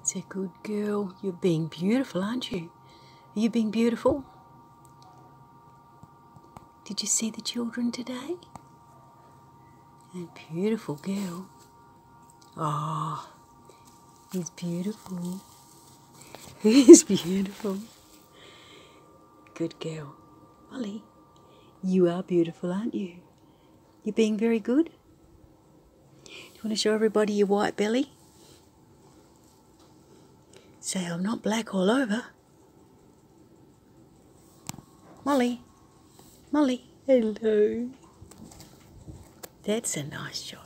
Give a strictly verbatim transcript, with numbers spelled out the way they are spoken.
That's a good girl. You're being beautiful, aren't you? Are you being beautiful? Did you see the children today? A beautiful girl. Ah, oh, he's beautiful. He's beautiful. Good girl. Molly, you are beautiful, aren't you? You're being very good. Do you want to show everybody your white belly? Say, I'm not black all over. Molly, Molly, hello. That's a nice shot.